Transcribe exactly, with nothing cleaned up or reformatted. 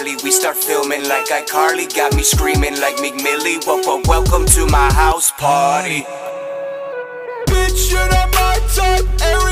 Charlie. We start filming like iCarly, got me screaming like Meek Millie. Well, well, welcome to my house party. Bitch, you're not my type.